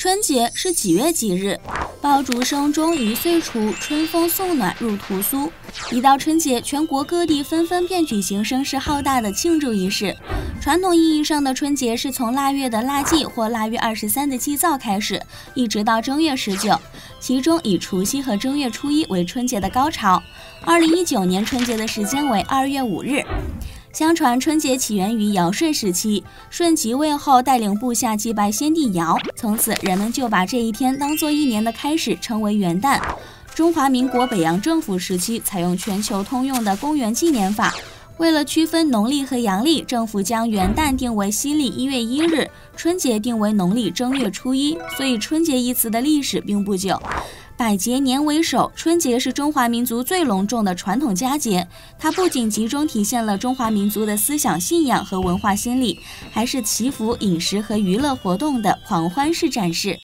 春节是几月几日？爆竹声中一岁除，春风送暖入屠苏。一到春节，全国各地纷纷便举行声势浩大的庆祝仪式。传统意义上的春节是从腊月的腊祭或腊月23的祭灶开始，一直到正月19，其中以除夕和正月初1为春节的高潮。2019年春节的时间为2月5日。相传春节起源于尧舜时期，舜即位后带领部下祭拜先帝尧，从此人们就把这一天当作一年的开始，称为元旦。中华民国北洋政府时期采用全球通用的公元纪年法，为了区分农历和阳历，政府将元旦定为西历1月1日，春节定为农历正月初1，所以春节一词的历史并不久。百节年为首，春节是中华民族最隆重的传统佳节。它不仅集中体现了中华民族的思想信仰和文化心理，还是祈福、饮食和娱乐活动的狂欢式展示。